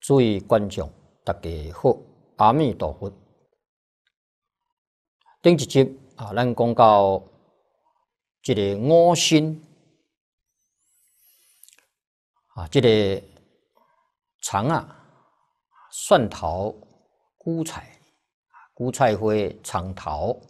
诸位观众，大家好，阿弥陀佛。顶一集咱讲到这个五辛这个葱蒜头、韭菜、韭菜花、葱头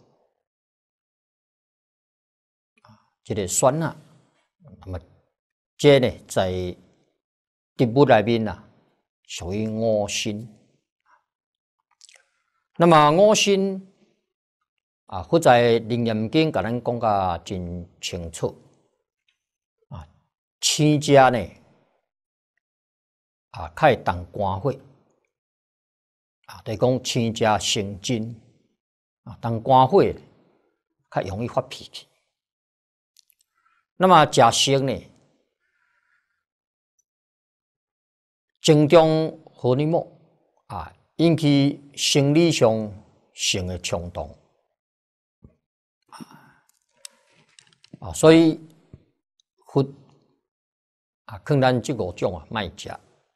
这个蒜那么这呢在植物内面属于五辛。那么五辛佛在《楞严经》甲咱讲甲真清楚生食呢较会动肝火就是讲生食生津动肝火较容易发脾气。那么食生呢，增中荷尔蒙引起生理上性的冲动所以佛劝咱这五种莫食。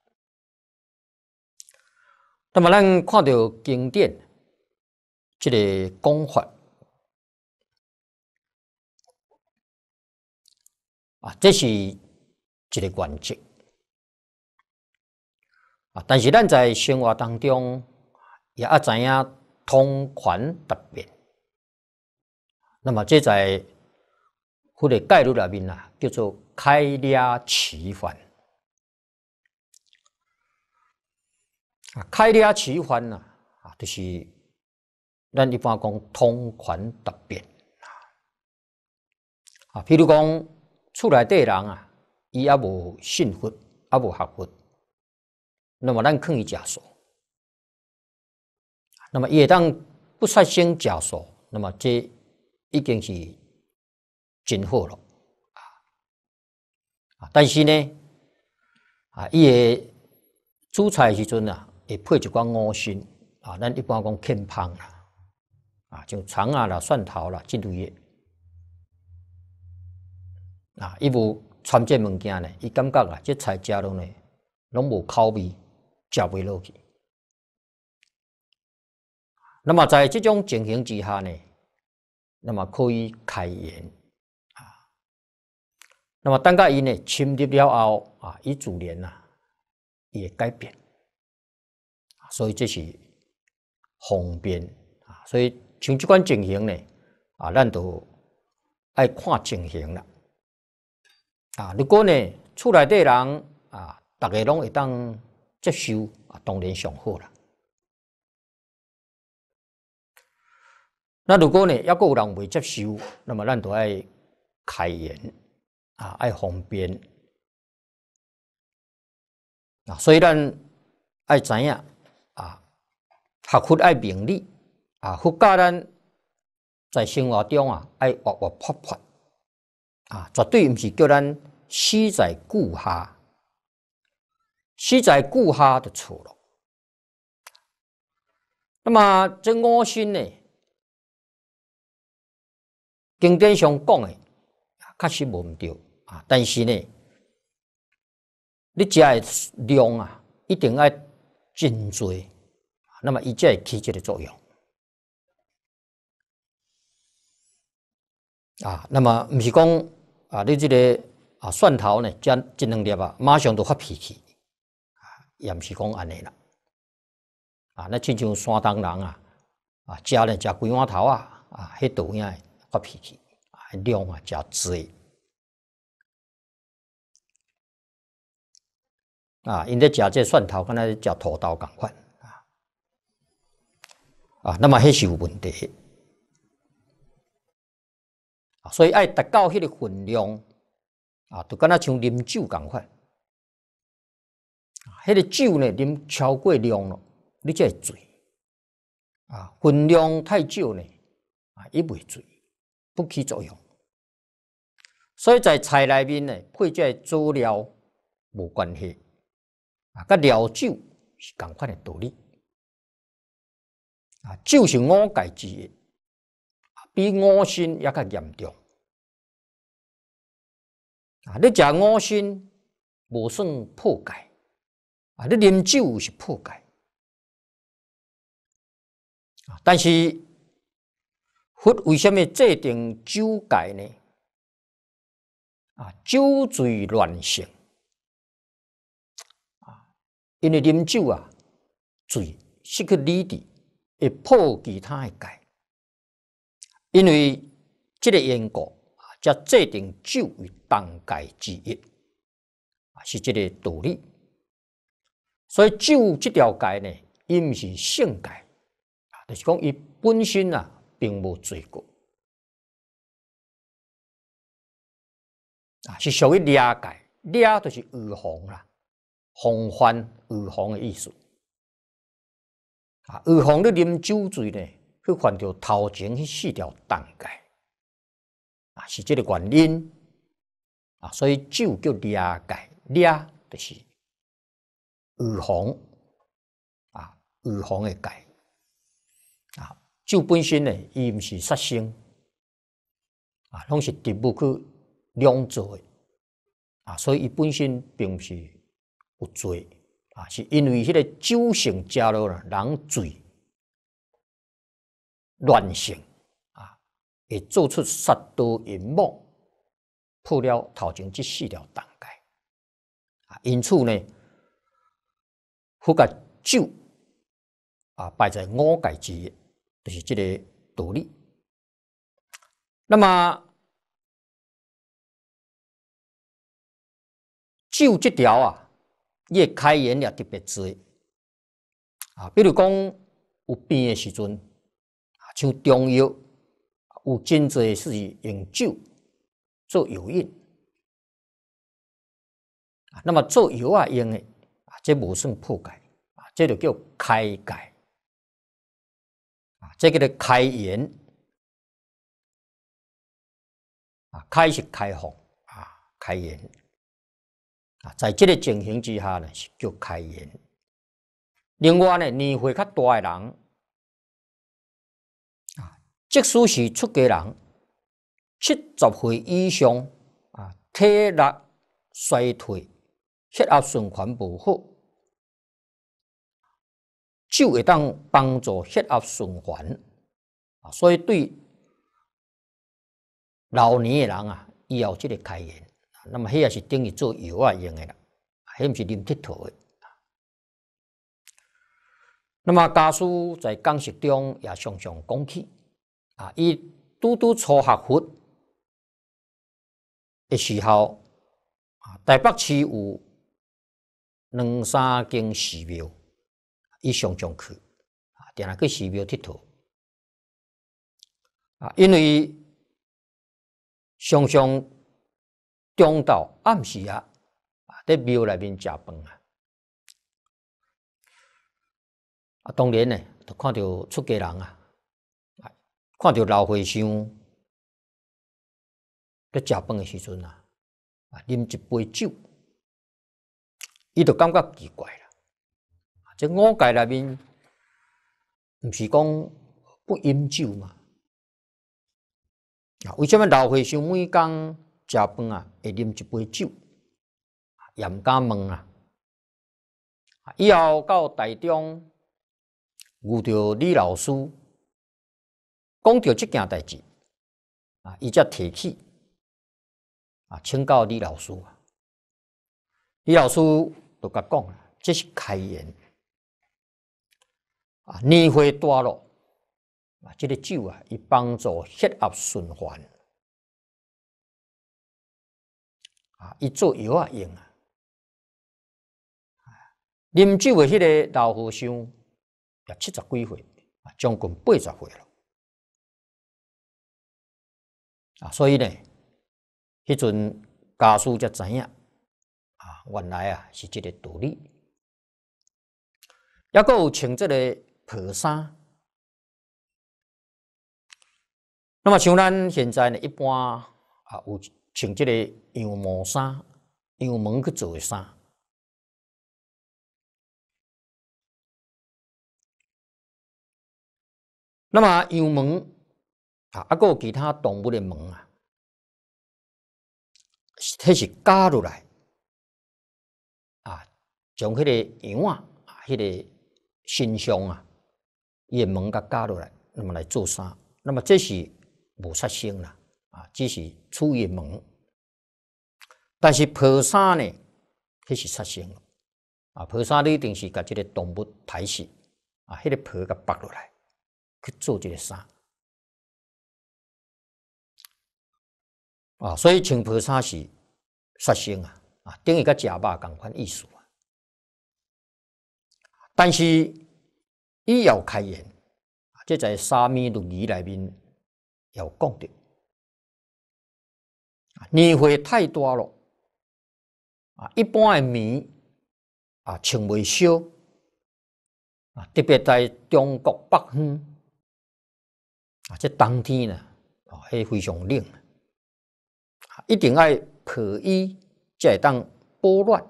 那么咱看到经典这个讲法这是一个原则但是咱在生活当中也知影通权达变。那么这在佛的概论里面叫做开了其烦。开了其烦就是咱一般讲通权达变譬如讲厝内底人伊也无信佛，也无学佛，那么咱劝伊食素，那么伊会当不杀生食素，那么这已经是真好了但是呢伊会煮菜的时阵会配一寡五辛咱一般讲欠芳像葱啦、蒜头啦这类的伊无掺这物件呢，伊感觉这菜食落呢拢无口味，食袂落去。那么在这种情形之下呢，那么可以开言那么等到伊呢深入了后伊自然伊会改变所以这是方便所以像这款情形呢咱就爱看情形啦如果呢厝内底人大家拢会当接受当然上好啦。那如果呢还佫有人未接受，那么咱就爱开言爱方便所以咱爱知影学佛爱明理佛教咱在生活中爱活活泼泼绝对不是叫咱死在顾下，死在顾下就错了。那么这五辛呢，经典上讲的确实无毋对但是呢，你食的量一定要真多，那么伊才会起这个作用那么不是讲你这个蒜头呢，食一两粒马上就发脾气也不是讲安尼啦那亲像山东人食呢食几碗头迄都影发脾气量食多因咧食这蒜头，敢若咧食土豆共款那么迄是有问题所以爱达到迄个分量就敢若像啉酒共款迄个酒呢啉超过量了，你才会醉分量太少呢伊袂醉，不起作用。所以在菜内面呢配这佐料无关系甲料酒是同款的道理酒是五戒之一比五辛也较严重你食五辛无算破戒啊，你啉酒是破戒啊，但是佛为什么制定酒戒呢？啊，酒醉乱性啊，因为啉酒啊，醉失去理智，会破其他的戒。因为这个缘故啊，才制定酒为当戒之一啊，是这个道理。所以酒这条戒呢，伊毋是性戒啊，就是讲伊本身啊，并无罪过啊，是属于掠戒。掠就是预防啦，防范预防的意思啊。预防你啉酒醉呢，去犯着头前迄4条当戒啊，是这个原因啊。所以酒叫掠戒，掠就是预防啊，预防的戒啊。酒本身呢，伊毋是杀生啊，拢是植物去酿造的啊，所以伊本身并不是有罪啊，是因为迄个酒性加落了，人醉乱性啊，会做出杀盗淫妄，破了头前这4条当戒啊。因此呢，佛甲酒啊摆在5戒之一，就是这个道理。那么酒这条啊，伊开言也特别多啊，比如讲有病的时阵啊，像中药有真侪是用酒做药引啊。那么做药啊用的啊，这无算破戒啊，这就叫开戒啊，这个叫开言啊，开是开放啊，开言啊，在这个情形之下呢，是叫开言。另外呢，年岁较大的人啊，即使是出家人，70岁以上啊，体力衰退，血压循环无好，酒会当帮助血压循环啊，所以对老年的人啊，伊有这个开言，那么迄也是等于做药啊用的啦，迄毋是啉铁佗的。那么家书在讲释中也常常讲起啊，伊拄拄初学佛的时候啊，台北市有2、3间寺庙，伊常常去啊，定定去寺庙佚佗啊，因为常常中昼暗时啊，在庙内面食饭啊。啊，当然呢，就看到出家人啊，看到老和尚在食饭的时阵啊，啉一杯酒，伊就感觉奇怪啦。这5戒内面，毋是讲不饮酒嘛？啊，为什么老和尚每工食饭啊，会啉一杯酒？也毋敢问啊。以后到台中。遇到李老师，讲到这件代志啊，伊才提起啊，请教李老师啊。李老师就甲讲啊，这是开言啊，年岁大了啊，这个酒啊，伊帮助血压循环啊，伊做药啊用啊。啉酒的迄个老和尚也70几岁啊，将近80岁了啊，所以呢，迄阵家属才知影啊，原来啊是这个道理。抑阁有穿这个袍衫，那么像咱现在呢，一般啊有穿这个羊毛衫、羊毛去做的衫。那么羊毛啊，还阁有其他动物的毛啊，迄是加落来啊， 将迄个羊啊，迄个身上啊，伊的毛甲割落来，那么来做衫，那么这是无杀生啦，只是处伊的毛。但是抱衫呢，迄是杀生抱衫你一定是甲这个动物抬死迄个皮甲剥落来去做这个衫所以穿抱衫是杀生等于甲食肉同款意思但是伊要开言，这在沙弥律仪内面有讲到，年岁太大了一般的棉穿袂烧特别在中国北方这冬天呢迄非常冷一定要抱衣才会当保暖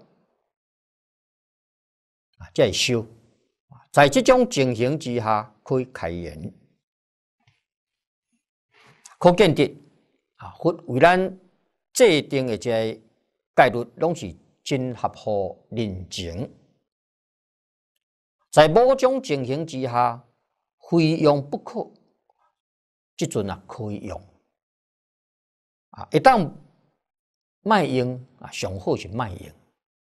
才会烧。在这种情形之下，可以开言，可见得佛为咱制定的这个戒律，拢是真合乎人情。在某种情形之下，非用不可，即阵可以用一旦卖用上好是卖用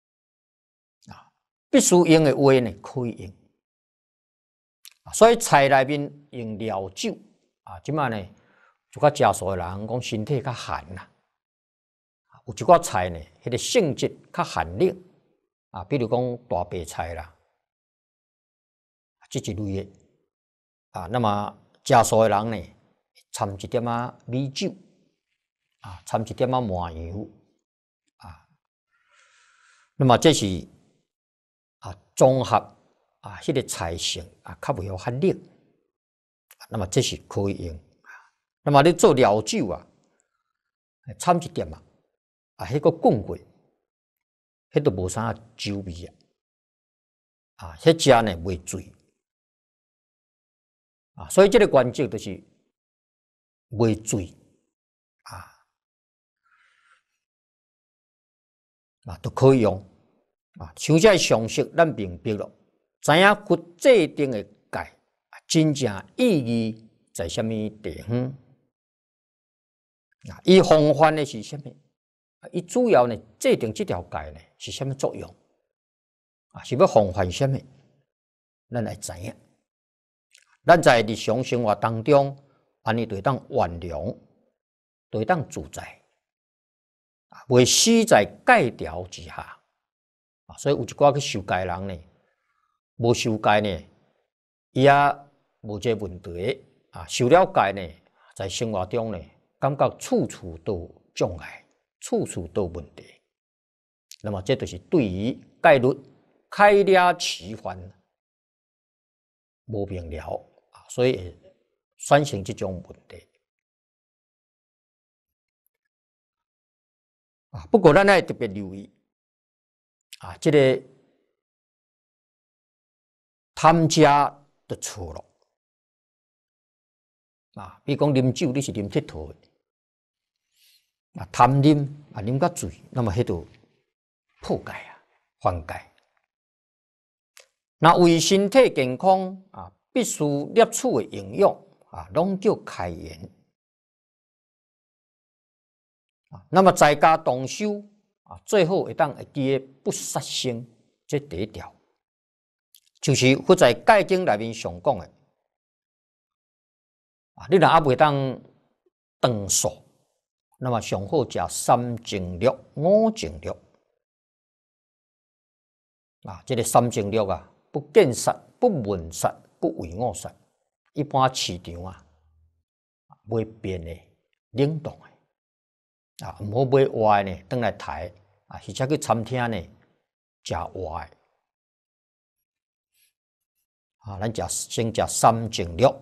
必须用的话呢，可以用。所以菜内面用料酒即摆呢，就较食素的人讲身体较寒有一寡菜呢，迄个性质较寒冷比如讲大白菜啦，这一类的那么食素的人呢，掺一点米酒掺一点麻油那么这是综合迄个菜性较袂遐冷，那么这是可以用。那么你做料酒掺一点迄个滚过，迄都无啥酒味迄食呢袂醉所以这个原则就是袂醉都可以用像这常识咱明白了。知影佛制定的戒真正意义在什么地方伊防范的是什么伊主要呢制定这条戒呢是什么作用是要防范什么咱来知影咱在日常生活当中安尼就会当圆融就会当自在袂死在戒条之下所以有一寡去受戒的人呢无受戒呢，伊也无这问题受了戒呢，在生活中呢，感觉处处都有障碍，处处都有问题。那么这就是对于戒律开了迟缓无明了所以会产生这种问题不过咱要特别留意这个。贪食就错了比如讲啉酒，你是啉铁佗的贪啉啉甲醉，那么迄就破戒犯戒。那为身体健康必须摄取的营养拢叫开言那么在家动手最好会当会记得不杀生，这第一条。就是佛在戒经内面上讲的你若还袂当长寿，那么上好食三净肉、五净肉这个三净肉不见杀、不闻杀、不为我杀，一般市场买变的、冷冻的唔好买活的呢，转来抬或者去餐厅呢食活的。咱先食三净肉。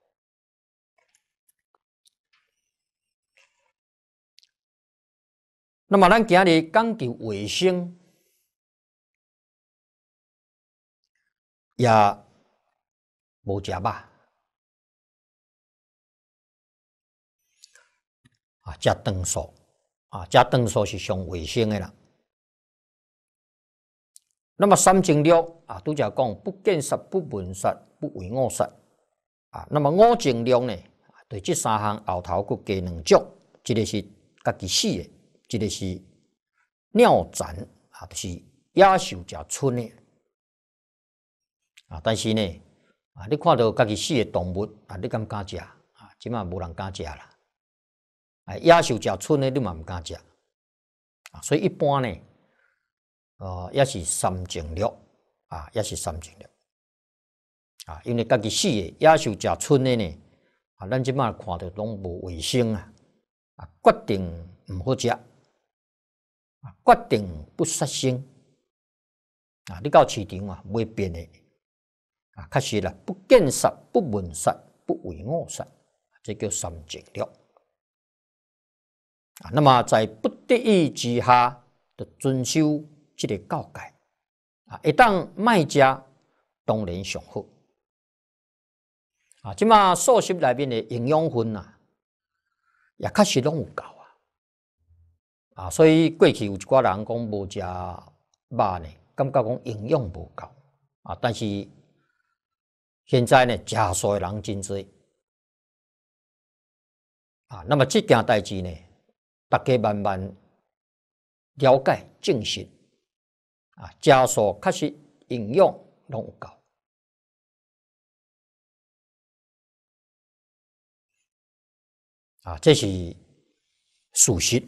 那么咱今日讲究卫生，也无食肉食长素食长素是上卫生的啦。 那么三情六啊，拄则讲不见杀、不闻杀、不为我杀啊。那么五情六呢，对这三项后头佮加两种，一个是家己死的，一个是鸟残啊，就是野兽食剩的啊。但是呢，啊，你看到家己死的动物啊，你敢食啊？即马无人敢食啦。啊，野兽食剩的你嘛毋敢食啊。所以一般呢，也是三情六啊，也是三情六啊。因为家己死的野兽食剩的呢，啊，咱即马看到拢无卫生啊，啊，决定毋好食。决定不杀生啊！你到市场啊买变的啊，确实啦，不见杀、不闻杀、不为我杀，这叫三情六啊。那么在不得已之下，就遵守这个教戒啊。一旦卖食，当然上好啊。即马素食内面的营养分啊，也确实拢有够。啊，所以过去有一寡人讲无食肉呢，感觉讲营养无够啊。但是现在呢，食素的人真多啊。那么这件代志呢，大家慢慢了解证实啊，食素确实营养拢有够啊，这是事实。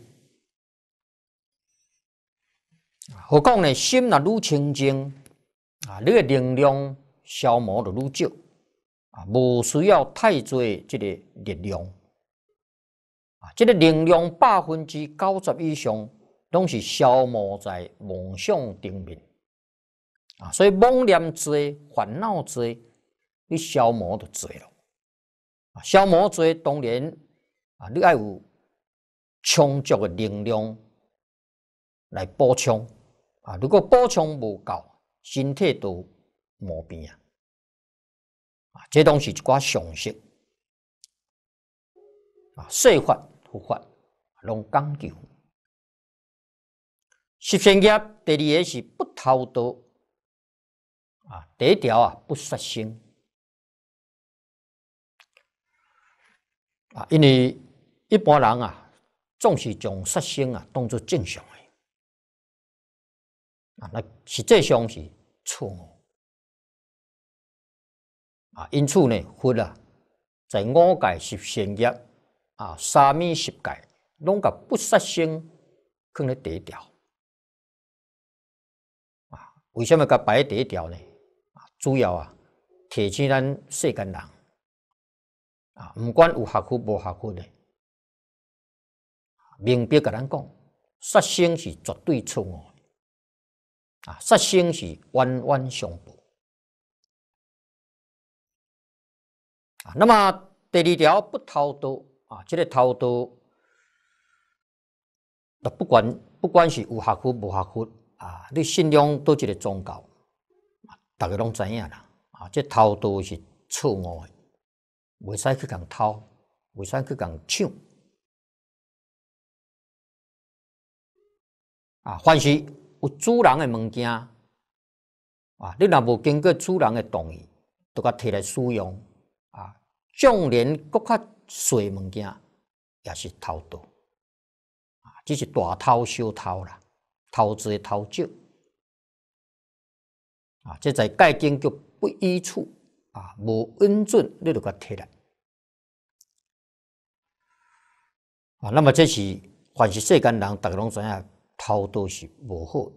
何况呢，心若愈清净啊，你的能量消磨就愈少啊，无需要太多这个力量啊，这个能量90%以上拢是消磨在妄想顶面啊，所以妄念多、烦恼多，你消磨就多了啊，消磨多当然啊，你要有充足的能量来补充。啊，如果补充无够，身体都毛病啊！啊，这拢是一寡常识啊，说法佛法拢讲究。十善业第二个是不偷盗啊，第一条啊不杀生啊，因为一般人啊总是将杀生啊当作正常的。啊，那实际上是错误啊！因此呢，佛啊，在五戒十善业啊，三昧十戒，拢甲不杀生放在第一条啊。为什么甲摆第一条呢？啊，主要啊，提醒咱世间人啊，不管有学佛无学佛的，明白甲咱讲，杀生是绝对错误。啊，杀生是冤冤相报啊。那么第二条不偷盗啊，这个偷盗，不管是有学佛无学佛啊，你信仰倒一个宗教，大家拢知影啦。啊，这偷盗是错误的，袂使去共偷，袂使去共抢啊。凡是有主人的物件啊，你若无经过主人的同意，就甲摕来使用啊，纵然搁较细物件，也是偷盗啊，只是大偷小偷啦，偷多偷少啊。这在戒经叫不依处啊，无恩准你就甲摕来啊。那么这是凡是世间人，大家拢知影，偷盗是无好。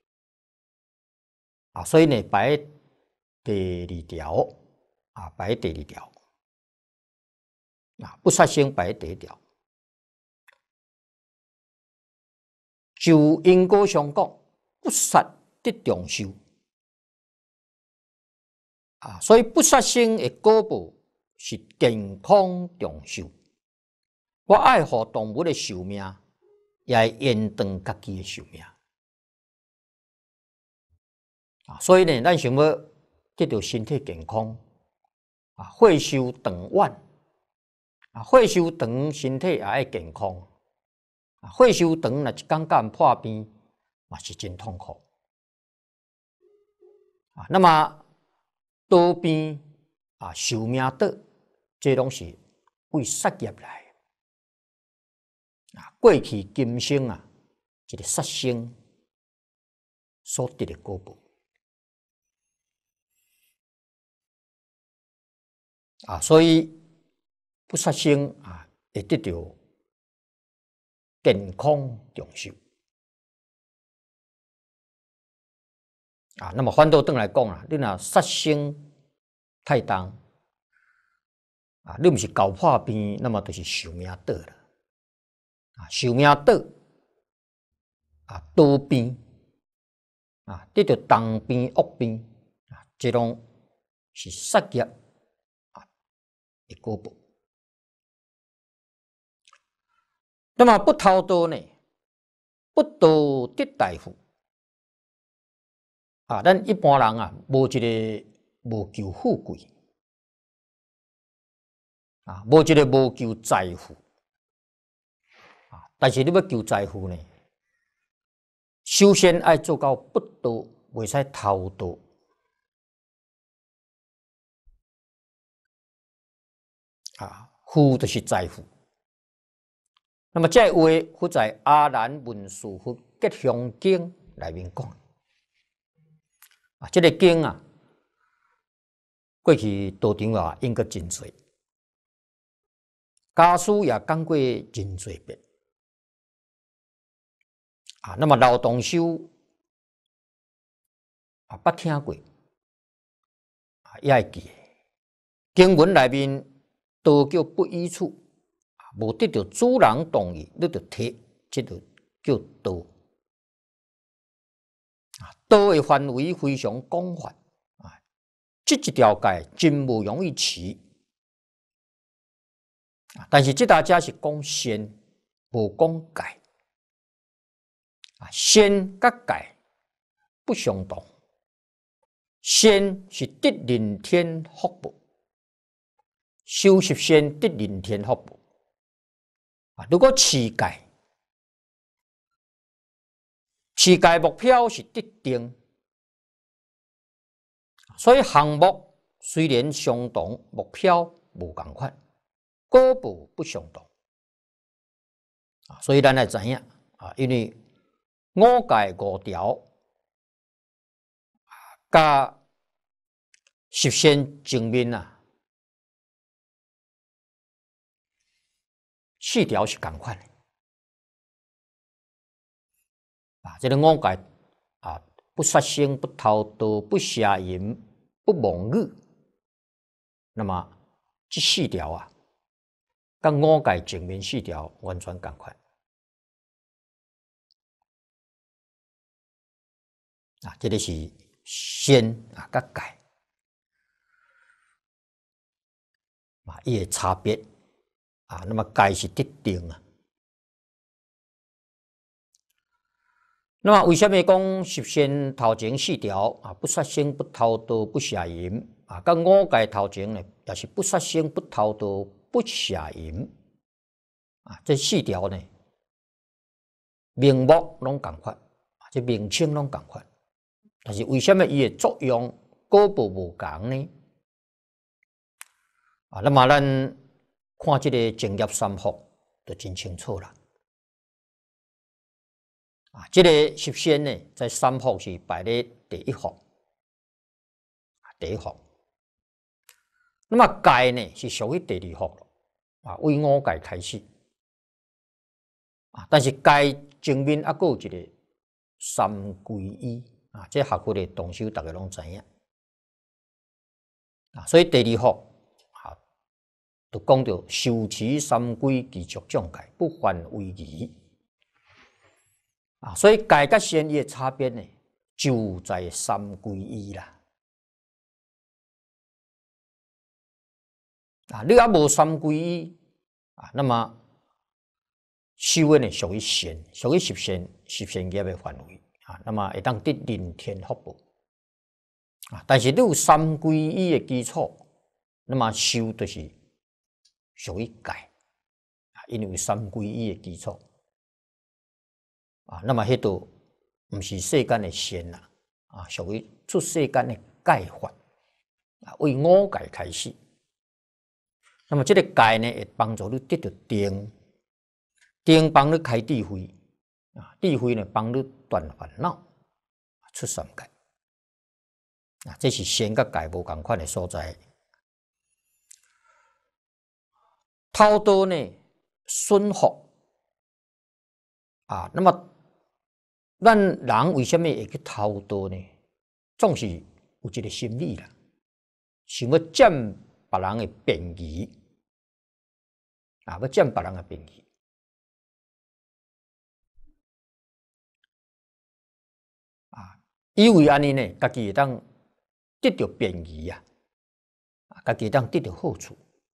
啊，所以呢，摆第二条啊，摆第二条啊，不杀生摆第一条。就因果上讲，不杀得长寿啊，所以不杀生的果报是健康长寿。我爱护动物的寿命，也会延长家己的寿命。啊，所以呢，咱想要得到身体健康，啊，岁寿长远，啊，岁寿长，身体也爱健康，啊，岁寿长若一天破病，嘛是真痛苦。 啊。那么多边啊，寿命岛，这拢是为杀业来的啊。过去今生啊，一个杀生所得的果报啊，所以不杀生啊，会得到健康长寿啊。那么反倒转来讲啊，你若杀生太重啊，你毋是搞破病，那么就是寿命短了啊。寿命短啊，多病啊，得到重病恶病啊，这种是杀业啊的果报。那么不偷盗呢？不盗得大富啊！咱一般人啊，无一个无求富贵啊，无一个无求财富啊。但是你要求财富呢，首先要做到不盗，袂使偷盗啊。富就是财富。那么这话佛在《阿难问事佛吉祥经》内面讲啊，这个经啊，过去道场啊用过真多，家书也讲过真多遍啊。那么老同修啊，捌听过啊，也会记。经文内面都叫不依处。无得到主人同意，你就摕，这就叫盗啊。盗的范围非常广泛啊，这一条界真无容易持啊。但是这大家是讲仙，无讲界啊。仙甲界不相同，仙是得人天福报，修习仙得人天福报。啊，如果持戒，持戒目标是得定，所以项目虽然相同，目标无共款，果报不相同啊。所以咱来知影啊，因为五戒五条加十善正面啊，四条是共款的啊。这个五戒啊，不杀生、不偷盗、不邪淫、不妄语，那么这四条啊，跟五戒正面四条完全共款啊。这个是仙啊，甲戒啊，伊的差别啊。那么戒是得定啊。那么为什么讲十善头前四条啊？不杀生、不偷盗、不邪淫啊，跟五戒头前呢，也是不杀生、不偷盗、不邪淫啊。这四条呢，名目拢共款啊，这名称拢共款，但是为什么伊的作用果报无同呢？啊，那么咱看这个正业三福就真清楚了。啊，这个十善呢，在三福是排在第一福，第一福。那么戒呢，是属于第二福了，啊，为五戒开始。啊，但是戒前面还佫有一个三皈依啊，这学佛的同修大家拢知影啊，所以第二福啊，就讲到受持三皈具足障戒，不犯违仪。啊，所以戒甲善伊的差别呢，就在三皈依啦。啊，你还无三皈依啊，那么修的呢属于善，属于十善业的范围啊，那么会当得人天福报啊。但是你有三皈依的基础，那么修就是属于戒啊，因为有三皈依的基础。啊，那么迄度毋是世间的善啦，啊，属于出世间的戒法啊，为五戒开始。那么这个戒呢，会帮助你得到定，定帮你开智慧啊，智慧呢帮你断烦恼，出三界啊，这是仙甲戒无共款的所在。偷盗呢，损福啊，那么咱人为什么会去偷盗呢？总是有一个心理啦，想要占别人的便宜啊，要占别人的便宜啊，以为安尼呢，家己会当得到便宜啊，家己会当得到好处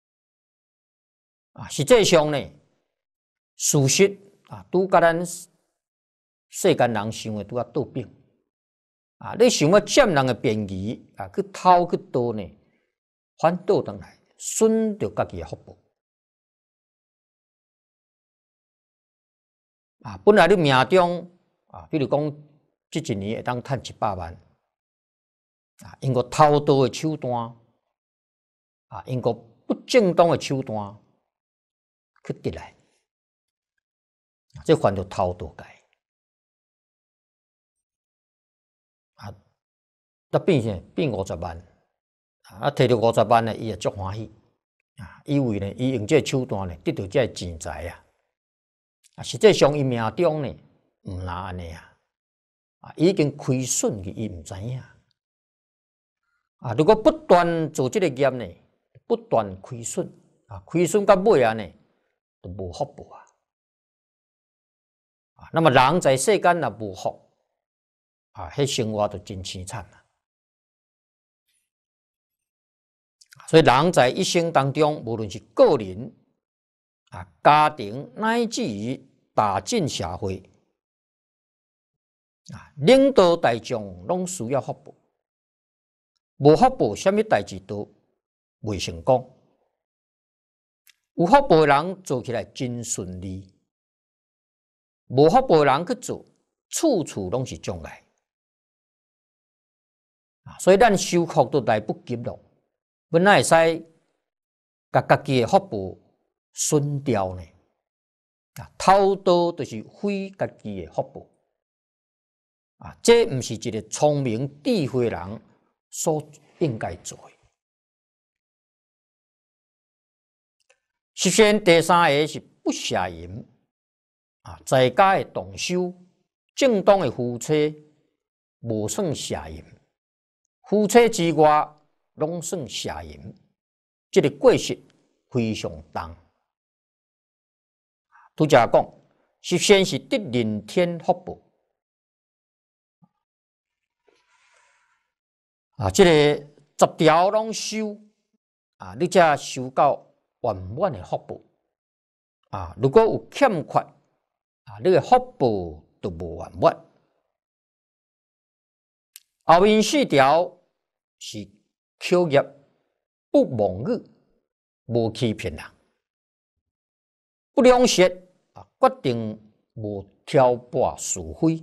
啊。实际上呢，事实啊，拄甲咱世间人想的拄啊倒变啊，你想要占人的便宜啊，去偷去盗呢，反倒转来损着家己的福报啊。本来你命中啊，比如讲，这一年会当赚100万啊，因过偷盗的手段啊，因过不正当的手段去得来，这犯着偷盗戒啊。那变啥？变50万啊！摕到50万呢，伊也足欢喜啊，因为呢，伊用这手段呢，得到这钱财啊。啊，实际上伊命中呢，毋那安尼啊，啊，已经亏损去，伊毋知影啊。如果不断做这个业呢，不断亏损啊，亏损到尾啊呢，就无福报啊。啊，那么人在世间若无福啊，迄生活就真凄惨啊。所以人在一生当中，无论是个人啊、家庭，乃至于大整社会啊，领导大众拢需要福报。无福报，什么代志都未成功。有福报的人做起来真顺利，无福报的人去做，处处拢是障碍啊。所以咱修福都来不及咯。本来会使把家己的福报损掉呢？啊，偷盗就是毁家己的福报啊！这不是一个聪明智慧人所应该做的。实现第三个是不邪淫啊，在家的动修，正当的夫妻无算邪淫，夫妻之外拢算邪淫，这个过失非常重。拄则讲，实现是得人天福报啊，这个10条拢修啊，你才修到圆满的福报啊。如果有欠缺啊，你的福报都无圆满。后面4条是口业不妄语，无欺骗人，不良舌啊，决定无挑拨是非，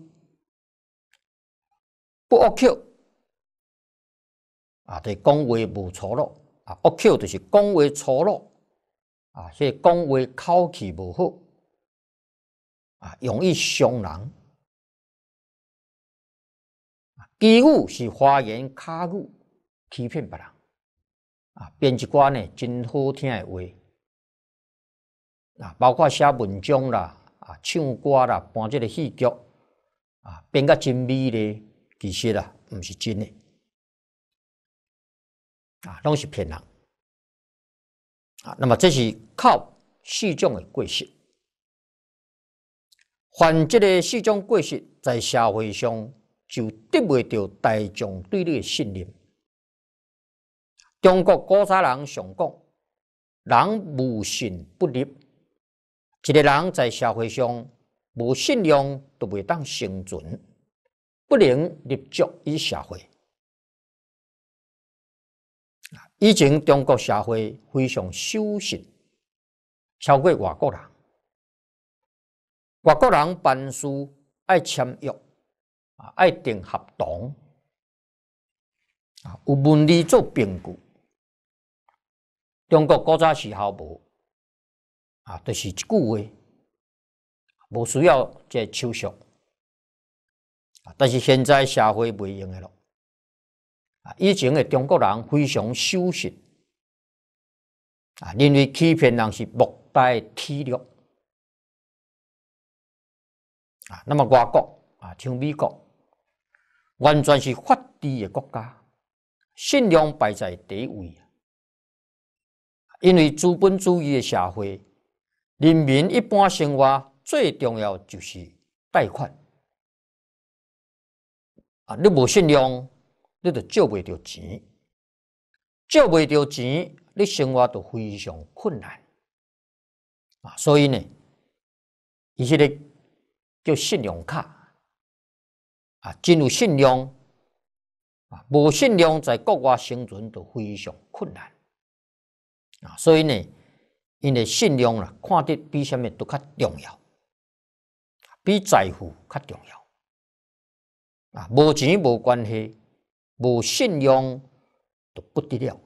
不恶口啊，就是讲话无粗鲁啊，恶口就是讲话粗鲁啊，即讲话口气无好啊，容易伤人。欺语是花言巧语，欺骗别人啊，编一寡呢真好听的话啊，包括写文章啦啊、唱歌啦、搬这个戏剧啊，编甲真美丽，其实啊，毋是真的啊，拢是骗人啊。那么这是靠4种的过失，犯这个4种过失，在社会上就得袂到大众对你的信任。中国古早人常讲，人无信不立。一个人在社会上无信用，都袂当生存，不能立足于社会。以前中国社会非常守信，超过外国人。外国人办事爱签约啊，爱订合同有文理做凭据。中国古早时候无就是一句话，无需要这手续。但是现在社会袂用的咯。以前的中国人非常守信，认为欺骗人是莫大的体谅。那么外国像美国，完全是法治的国家，信用摆在第一位。因为资本主义的社会，人民一般生活最重要就是贷款。你无信用，你就借袂到钱，借袂到钱，你生活就非常困难。所以呢，伊迄个叫信用卡真有信用无信用在国外生存就非常困难。所以呢，因为信用看得比什么都较重要，比财富较重要。无钱无关系，无信用就不得了。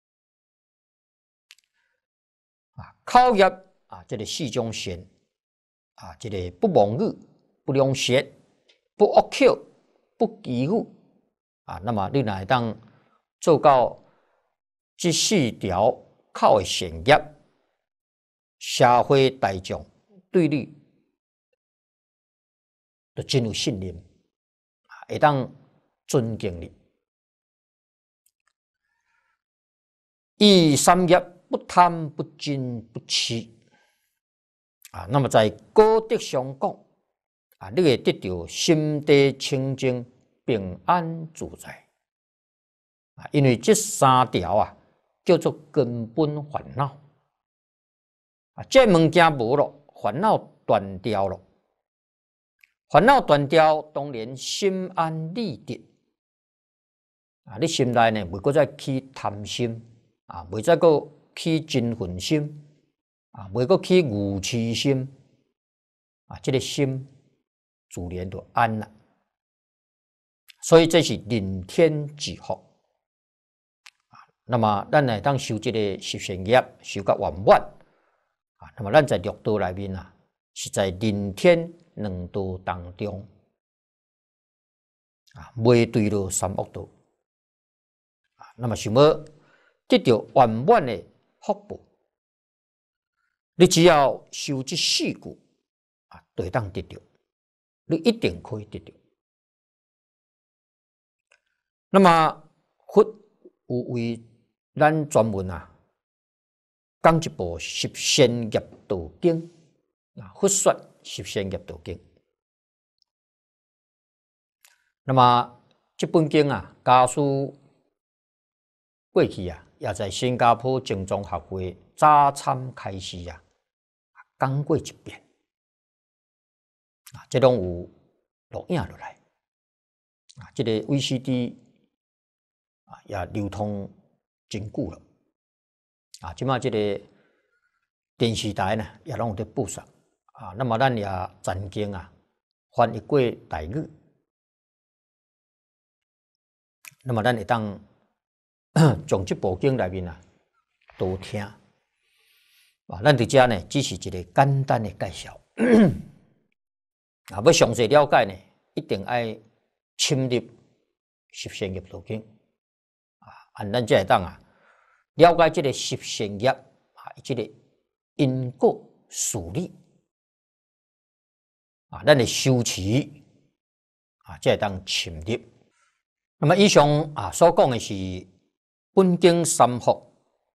考验这个四种善这个不妄语、不良舌、不恶口、不绮语那么你若会当做到这四条口的善业，社会大众对你就真有信任，会当尊敬你。以三业不贪、不嗔、不痴那么在果德上讲你会得到心地清净、平安自在因为这三条叫做根本烦恼这物件无咯，烦恼断掉了。烦恼断掉，当然心安理得你心内呢，袂再起贪心袂再个起嗔恨心袂个起愚痴心这个心自然就安了。所以这是人天之福那么咱来当修这个十善业，修到圆满那么咱在六道内面是在人天两道当中未对了三恶道那么想要得到圆满的福报，你只要修这四句就会当得到，你一定可以得到。那么佛有为咱专门讲一部十善业道经佛说十善业道经。那么这本经家书过去也在新加坡精宗学会早参开始讲过一遍这拢有录影落来这个 VCD 也流通真久了即马这个电视台呢也拢有在播送那么咱也曾经翻译过台语，那么咱会当从这部经内面多听咱伫遮呢只是一个简单的介绍要详细了解呢，一定要深入十善业道经咱才会当了解这个十善业这个因果事理咱的修持才会当深入。那么以上所讲的是本经三福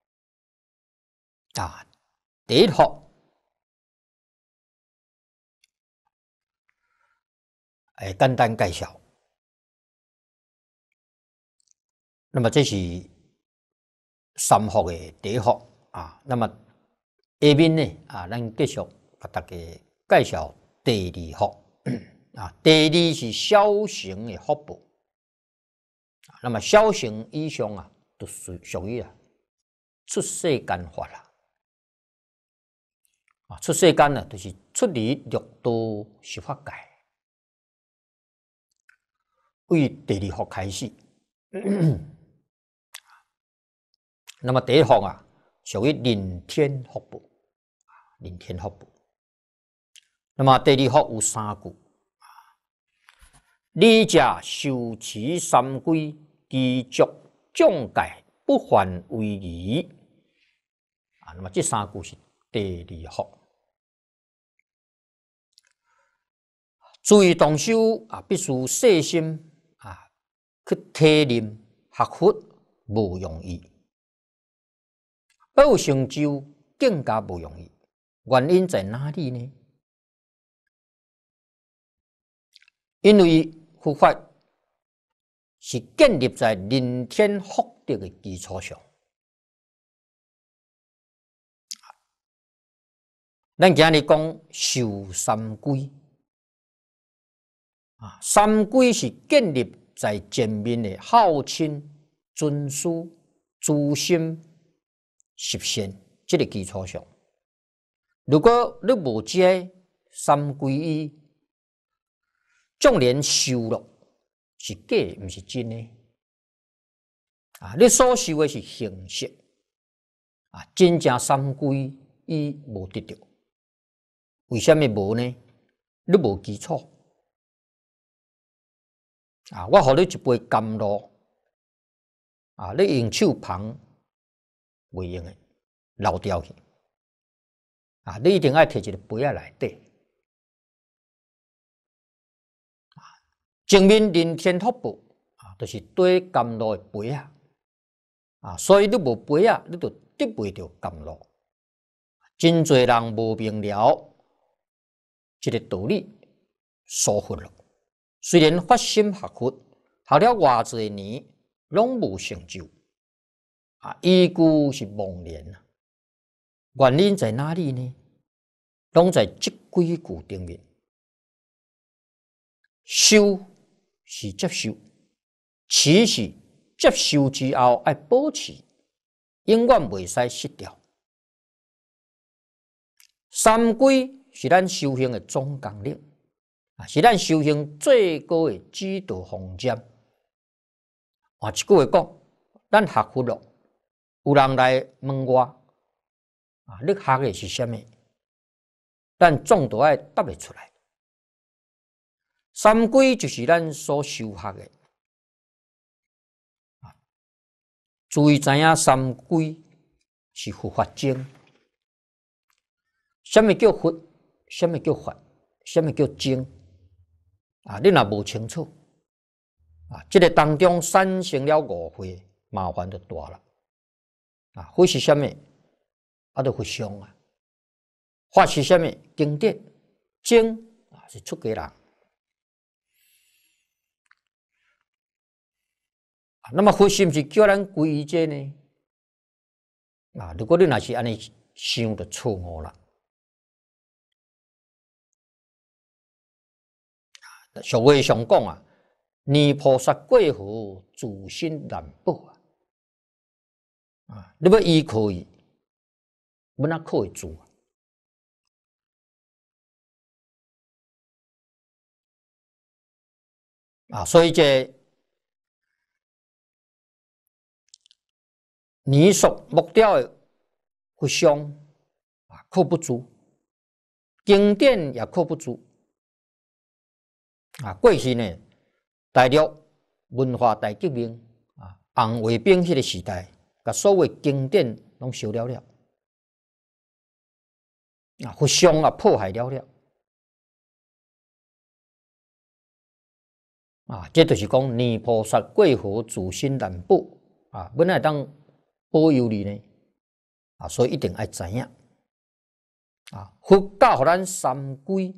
第一福简单介绍。那么这是三福的第一福那么下面呢咱继续给大家介绍第二福第二是小乘的福报那么小乘以上就属于出世间法出世间就是出离六道十法界，为第二福开始那么第一福啊，属于人天福报，人天福报。那么第二福有三句，礼者修持三规，知足众戒，不犯违仪。那么这三句是第二福。注意动修必须细心去体认学佛无容易，要成就更加不容易。原因在哪里呢？因为佛法是建立在人天福德的基础上。咱今日讲修三规，三规是建立在前面的孝亲、尊师、诛心、十善这个基础上。如果你无这三规依，纵然修了是假，不是真的。你所修的是形式，真正三规依无得到。为什么无呢？你无基础。我给你一杯甘露，你用手捧袂用的，漏掉去。你一定要摕一个杯仔内底。前面人天福报就是对甘露的杯仔，所以你无杯仔，你就得袂到甘露。真侪人无明了这个道理，疏忽了。虽然发心学佛，学了偌侪年，拢无成就，依旧是妄念。原因在哪里呢？拢在这几句顶面。修是接受，持是接受之后要保持，永远袂使失掉。三规是咱修行的总纲领，是咱修行最高的指导方针。一句话讲，咱学佛了，有人来问我，你学的是什么？咱总都爱答得出来。三规就是咱所修学的，注意知影三规是佛法经。什么叫佛？什么叫法？什么叫经？你若无清楚，这个当中产生了误会，麻烦就大了。佛是什么？就佛像啊。法是什么？经典。经是出家人。那么佛是不是叫咱皈依这呢？如果你若是安尼想，就错误了。俗话上讲念菩萨过河，自身难保你要依靠伊，要哪靠会住所以这泥塑木雕的佛像靠不住，经典也靠不住。过去呢，大陆文化大革命红卫兵迄个时代，把所有经典拢烧了了，佛像破坏了了。这就是讲念菩萨过河，自身难保要哪当保佑你呢？所以一定要知影佛教互咱三规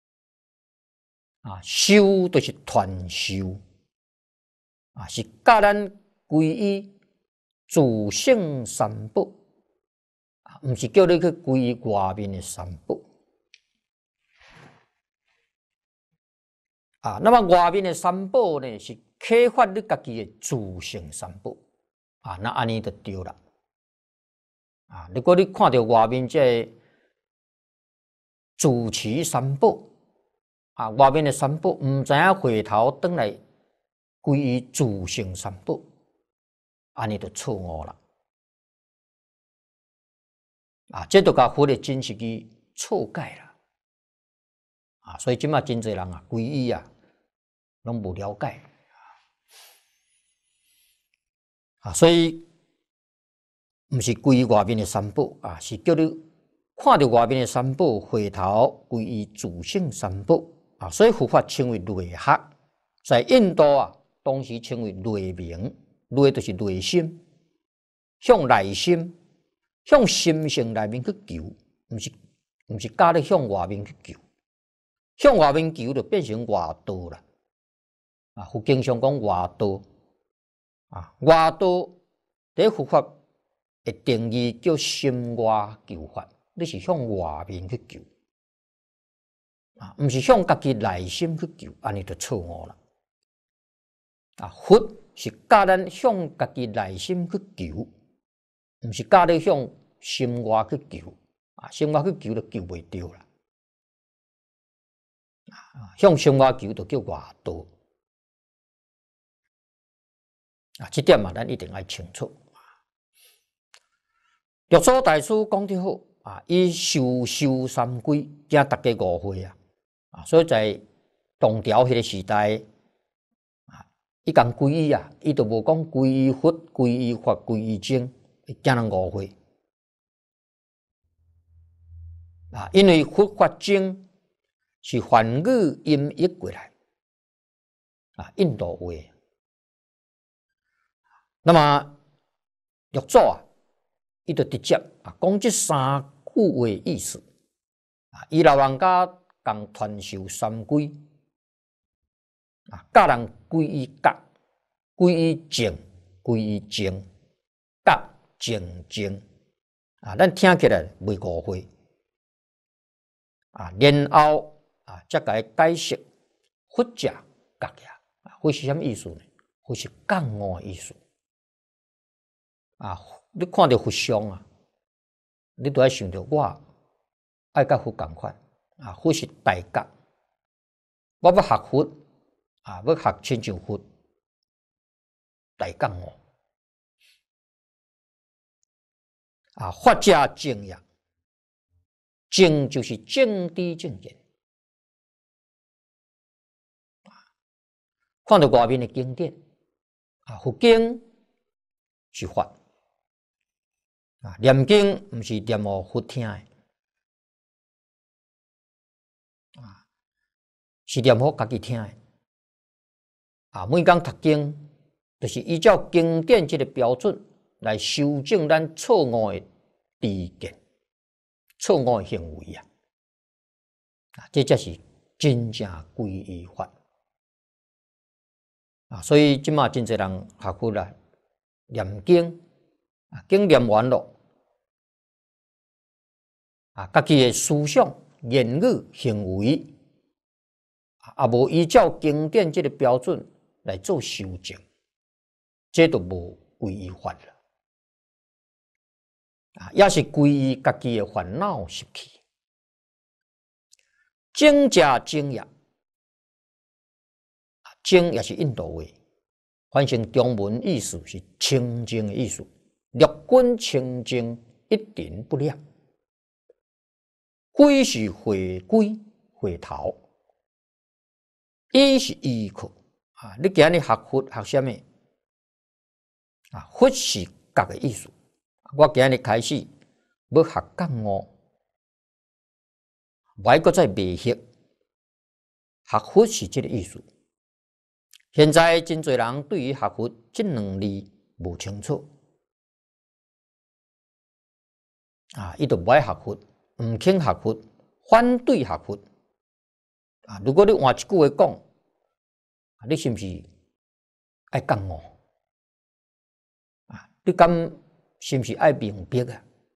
修就是传授是教咱皈依自性三宝不是叫你去皈依外面的三宝那么外面的三宝呢，是启发你家己的自性三宝那安尼就对了如果你看到外面这自持三宝外面的三宝唔知影回头转来皈依自性三宝，安尼就错误了这就甲佛的真实义错解啦。所以即马真侪人啊，皈依啊，拢无了解。所以毋是皈依外面的三宝是叫你看到外面的三宝，回头皈依自性三宝所以佛法称为内学，在印度当时称为内明，内就是内心，向内心，向心性内面去求，毋是假咧向外面去求，向外面求就变成外道啦。佛经上讲外道外道在佛法的定义叫心外求法，你是向外面去求毋是向家己内心去求，安尼就错误啦。佛是教咱向家己内心去求，毋是教你向心外去求心外去求就求袂到啦。向心外求就叫外道这点咱一定要清楚。六祖大师讲得好以修三归，惊大家误会所以在唐朝迄个时代伊讲皈依伊就无讲皈依佛、皈依法、皈依僧，惊人误会因为佛法僧是梵语音译过来印度话。那么六祖伊就直接讲这三句话意思伊老人家共传授三归教人皈依觉、皈依净、皈依净、觉净净咱听起来袂误会然后才甲伊解释佛者觉也佛是啥物意思呢？佛是觉悟的意思你看到佛像你都要想到我爱甲佛同款佛是大觉，我要学佛要学亲像佛大觉悟法者净也，净就是正知正见看到外面的经典佛经是法念经毋是念互佛听的是念互家己听的每工读经就是依照经典这个标准来修正咱错误的知见、错误的行为这才是真正皈依法所以即马真侪人学佛念经经念完了家己的思想、言语、行为无依照经典这个标准来做修正，这就无皈依法了也是皈依家己的烦恼习气。净者净也，净也是印度话，翻成中文意思是清净的意思。六根清净，一点不亮。归是回归回头，依是依靠你今日学佛学什么佛是觉的意思。我今日开始要学觉悟，袂搁再迷惑。学佛是这个意思。现在真侪人对于学佛这两字无清楚伊就不爱学佛，唔肯学佛，反对学佛如果你换一句话讲你是不是爱觉悟你敢是不是爱明白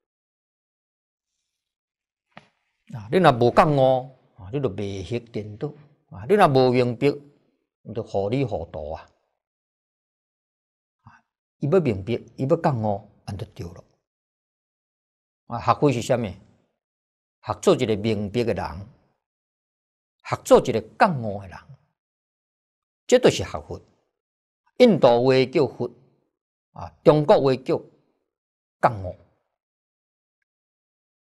你若无觉悟你就迷惑颠倒你若无明白你就糊里糊涂伊要明白，伊要觉悟，安就对了学佛是啥物？学做一个明白的人，学做一个觉悟的人，这就是学佛。印度话叫佛中国话叫觉悟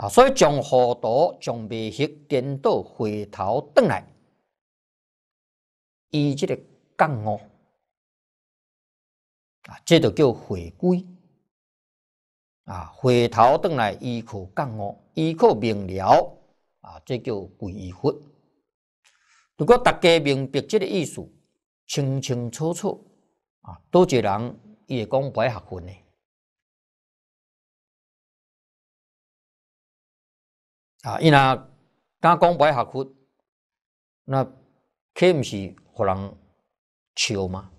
所以将糊涂、将迷惑颠倒，回头转来，伊这个觉悟这就叫回归回头转来依靠觉悟，依靠明了这叫皈依佛。如果大家明白这个意思，清清楚楚多一个人伊会讲不爱学佛呢？伊若敢讲不爱学佛，那岂毋是互人笑吗？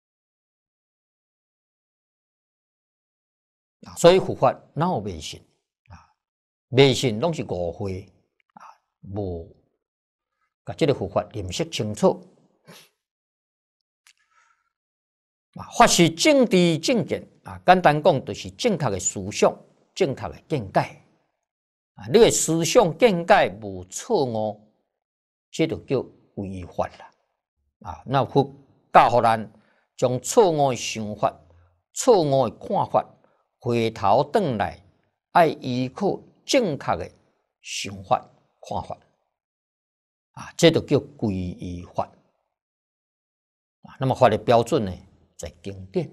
所以佛法哪有迷信迷信拢是误会无甲这个佛法认识清楚法是正知正见简单讲就是正确的思想、正确的见解你的思想见解无错误，这就叫皈依法啦那佛教互咱将错误的想法、错误的看法，回头转来爱依靠正确的想法、看法这就叫皈依法那么法的标准呢，在经典。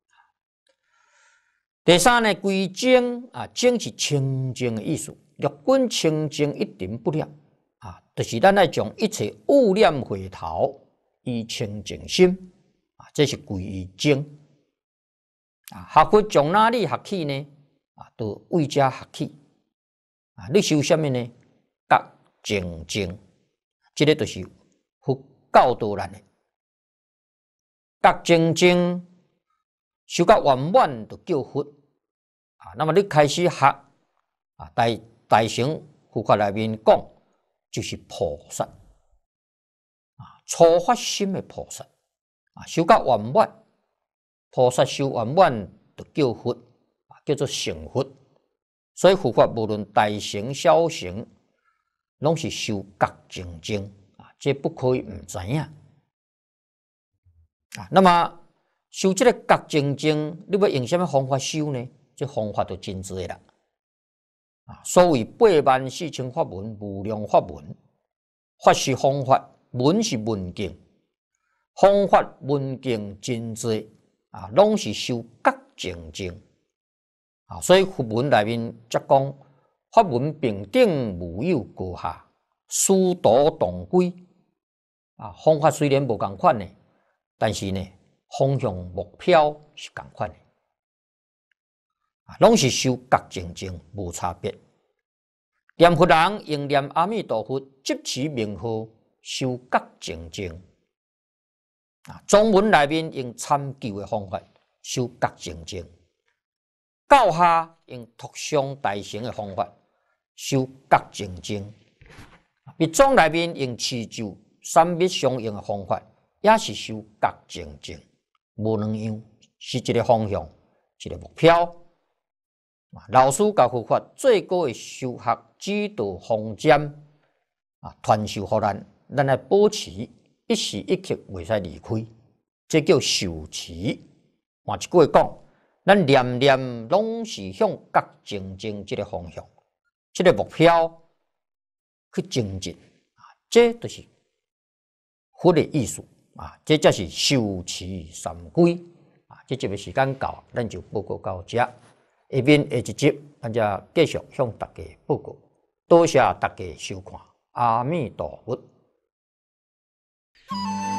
第三呢，归净净是清净的意思。若君清净一点不了就是咱要将一切污念回头，以清净心这是归依净学佛从哪里学起呢？都为遮学起你修什么呢？觉清净，这个就是佛教导咱的。觉清净，修到圆满就叫佛那么你开始学大乘佛法内面讲，就是菩萨初发心的菩萨修到圆满，菩萨修圆满就叫佛叫做成佛。所以佛法无论大乘小乘，拢是修觉清净这不可以唔知影那么修这个觉清净，你要用什么方法修呢？这方法就真多啦所谓84000法门，无量法门，法是方法，文是文境，方法文境真多拢是修觉清净所以佛门内面则讲，法门平等无有高下，殊途同归方法虽然无同款呢，但是呢，方向目标是同款的拢是修觉清净，无差别。念佛人应念阿弥陀佛，即其名号，修觉清净中文内面用参究的方法修觉清净，教下用托上大乘的方法修觉清净，密宗内面用持咒三密相应的方法，也是修觉清净，无两样，是一个方向，一个目标。老师教佛法最高的修学指导方针传授予咱来保持一时一刻袂使离开，这叫受持。换一句话讲，咱念念拢是向觉清净这个方向，这个目标去精进这就是佛的意思这才是受持三归这节的时间到，咱就报告到这。下面下一集，咱就继续向大家报告。多谢大家收看，阿弥陀佛。